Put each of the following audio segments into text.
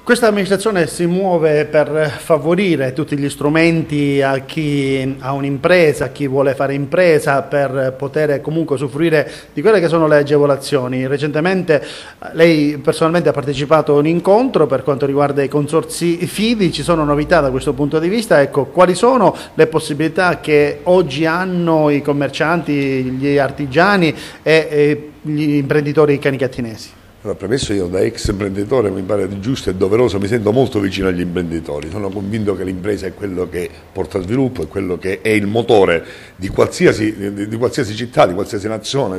Questa amministrazione si muove per favorire tutti gli strumenti a chi ha un'impresa, a chi vuole fare impresa, per poter comunque usufruire di quelle che sono le agevolazioni. Recentemente lei personalmente ha partecipato a un incontro per quanto riguarda i consorzi FIDI, ci sono novità da questo punto di vista, ecco, quali sono le possibilità che oggi hanno i commercianti, gli artigiani e gli imprenditori canicattinesi? Allora, premesso, io da ex imprenditore mi pare giusto e doveroso, mi sento molto vicino agli imprenditori, sono convinto che l'impresa è quello che porta sviluppo, è quello che è il motore di qualsiasi città, di qualsiasi nazione,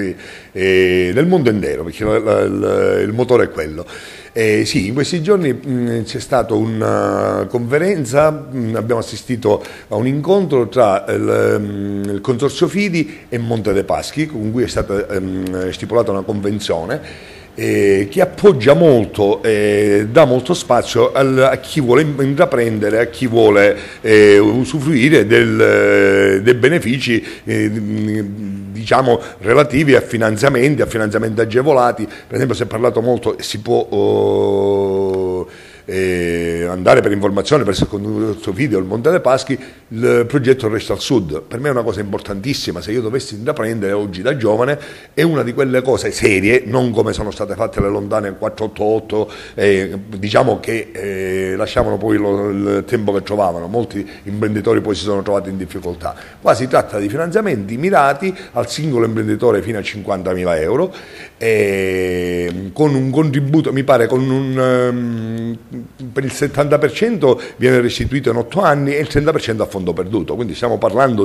del mondo intero, perché il motore è quello. Sì, in questi giorni c'è stata una conferenza, abbiamo assistito a un incontro tra il Consorzio Fidi e Monte dei Paschi, con cui è stata stipulata una convenzione che appoggia molto e dà molto spazio a chi vuole intraprendere, a chi vuole usufruire dei benefici diciamo relativi a finanziamenti agevolati. Per esempio si è parlato molto, si può andare per informazione verso il Consorzio Fidi o il Monte dei Paschi, il progetto Resto al Sud. Per me è una cosa importantissima, se io dovessi intraprendere oggi da giovane, è una di quelle cose serie, non come sono state fatte le lontane 488, diciamo che lasciavano poi il tempo che trovavano, molti imprenditori poi si sono trovati in difficoltà. Qua si tratta di finanziamenti mirati al singolo imprenditore fino a 50.000 euro, con un contributo, mi pare, per il 70% viene restituito in 8 anni e il 30% a fondo perduto, quindi stiamo parlando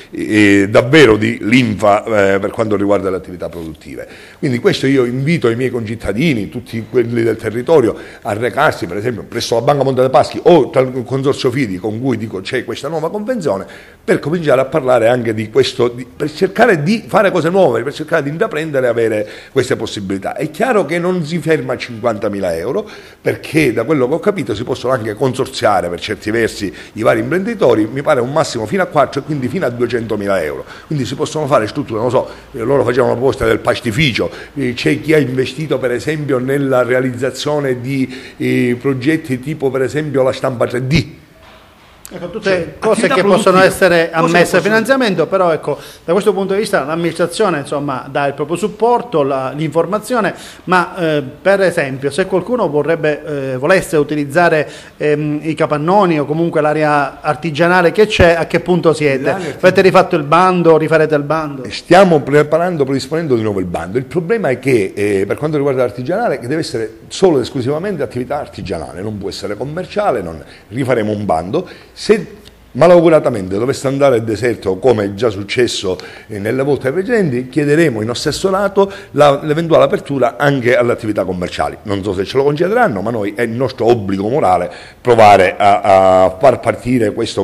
davvero di linfa per quanto riguarda le attività produttive. Quindi questo io invito i miei concittadini, tutti quelli del territorio, a recarsi per esempio presso la Banca Monte dei Paschi o tra il Consorzio Fidi, con cui dico c'è questa nuova convenzione, per cominciare a parlare anche di questo, per cercare di fare cose nuove, per cercare di intraprendere e avere queste possibilità. È chiaro che non si ferma a 50.000 euro, perché da quello che ho capito si possono anche consorziare per certi versi i vari imprenditori, mi pare un massimo fino a 4 e quindi fino a 200.000 euro. Quindi si possono fare strutture, non so, loro facevano la proposta del pastificio, c'è chi ha investito per esempio nella realizzazione di progetti tipo per esempio la stampa 3D. Ecco, tutte cose che possono essere ammesse a finanziamento, però ecco, da questo punto di vista l'amministrazione insomma dà il proprio supporto, l'informazione, ma per esempio se qualcuno volesse utilizzare i capannoni o comunque l'area artigianale che c'è, a che punto siete? Avete rifatto il bando, rifarete il bando? Stiamo predisponendo di nuovo il bando. Il problema è che per quanto riguarda l'artigianale, che deve essere solo ed esclusivamente attività artigianale, non può essere commerciale, rifaremo un bando. Se malauguratamente dovesse andare deserto, come è già successo nelle volte precedenti, chiederemo in assessorato l'eventuale apertura anche alle attività commerciali. Non so se ce lo concederanno, ma noi è il nostro obbligo morale provare a far partire questa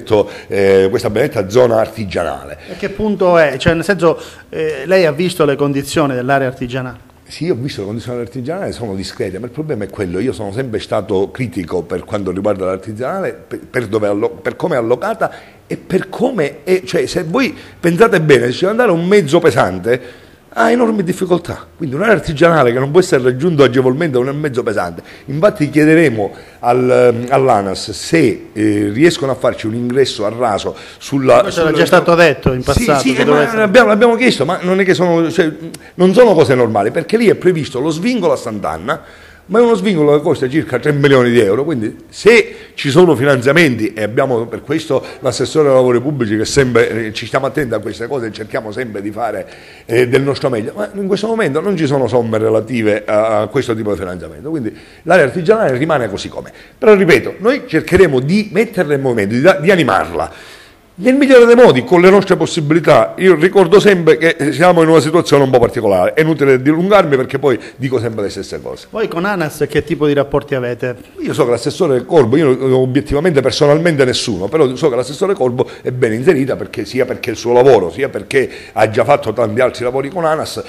benedetta zona artigianale. A che punto è? Cioè, nel senso, lei ha visto le condizioni dell'area artigianale? Sì, ho visto le condizioni dell'artigianale, sono discrete, ma il problema è quello, io sono sempre stato critico per quanto riguarda l'artigianale, per come è allocata e per come è, cioè se voi pensate bene, se ci deve andare un mezzo pesante, ha enormi difficoltà, quindi un'area artigianale che non può essere raggiunto agevolmente con un mezzo pesante. Infatti chiederemo all'ANAS se riescono a farci un ingresso a raso questo era già stato detto in passato. Sì, l'abbiamo chiesto, ma non è che non sono cose normali, perché lì è previsto lo svincolo a Sant'Anna, ma è uno svincolo che costa circa 3 milioni di euro, quindi se ci sono finanziamenti, e abbiamo per questo l'assessore ai lavori pubblici che sempre ci stiamo attenti a queste cose e cerchiamo sempre di fare del nostro meglio, ma in questo momento non ci sono somme relative a questo tipo di finanziamento, quindi l'area artigianale rimane così com'è. Però ripeto, noi cercheremo di metterla in movimento, di animarla. Nel migliore dei modi, con le nostre possibilità. Io ricordo sempre che siamo in una situazione un po' particolare, è inutile dilungarmi perché poi dico sempre le stesse cose. Voi con ANAS che tipo di rapporti avete? Io so che l'assessore Corbo, io obiettivamente personalmente nessuno, però so che l'assessore Corbo è ben inserita, sia perché il suo lavoro, sia perché ha già fatto tanti altri lavori con ANAS,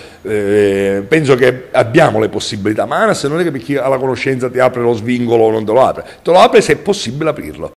penso che abbiamo le possibilità, ma ANAS non è che per chi ha la conoscenza ti apre lo svincolo o non te lo apre se è possibile aprirlo.